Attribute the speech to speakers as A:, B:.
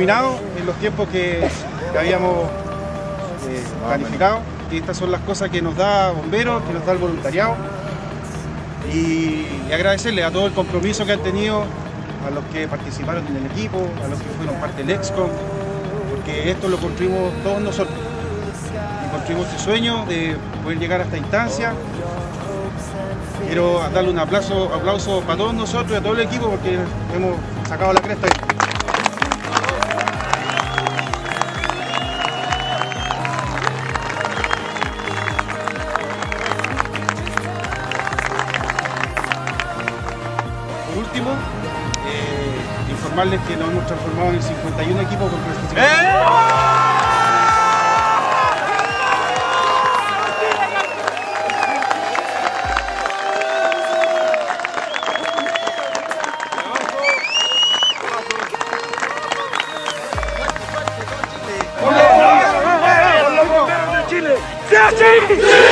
A: terminado en los tiempos que habíamos planificado. Y estas son las cosas que nos da Bomberos, que nos da el voluntariado. Y agradecerles a todo el compromiso que han tenido, a los que participaron en el equipo, a los que fueron parte del EXCOM, porque esto lo construimos todos nosotros. Y construimos este sueño de poder llegar a esta instancia. Quiero darle un aplauso para todos nosotros y a todo el equipo porque hemos sacado la cresta. Por último, informarles que nos hemos transformado en 51 equipos con clasificación.
B: ¡Sí, así!